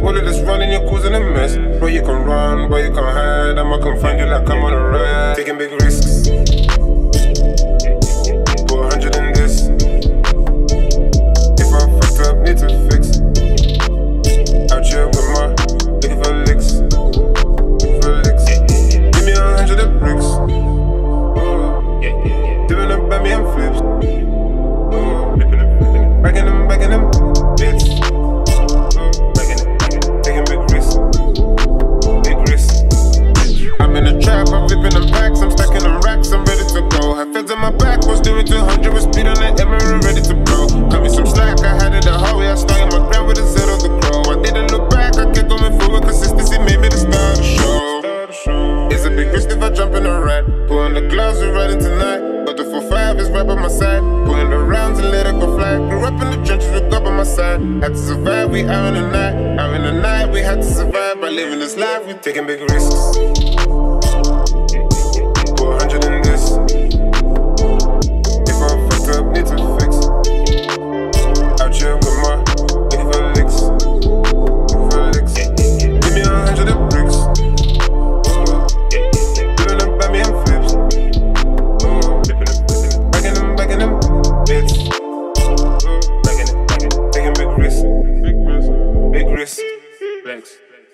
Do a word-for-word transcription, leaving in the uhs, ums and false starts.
bullet that's running, you're causing a mess. But you can run, but you can't hide. I'ma come find you like I'm on a ride. Taking big risks. Put a hundred in this. If I fucked up, need to fix. Out here with my looking for licks. Looking for licks. Give me a hundred of bricks. Doing them by me and flips. Backing them, backing them bits. Taking big risks. Big risks. I'm in the trap, I'm whipping them packs, I'm stacking them racks, I'm ready to go. Have feds on my back, was doing two hundred with speed on the Emerald, ready to blow. Cut me some slack, I had it the whole way, I started my ground with a Z on the crow. I didn't look back, I kept going forward, consistency made me the star of the show. It's a big risk if I jump in a rat. Put on the gloves, we're riding tonight. But the four five is right by my side. Pulling the rounds and let it go fly. Grew up in the trenches with God by my side. Had to survive, we out in the night. Out in the night, we had to survive. By living this life, we taking big risks. Put a hundred in this. If I fucked up, need to fix. Out here with my looking for licks. Looking for licks. Give me a hundred of bricks. Doing them by me and flips. Backing them, backing them bits. Backing it, backing it. Taking big risks. Big risks. Big risks. Thanks.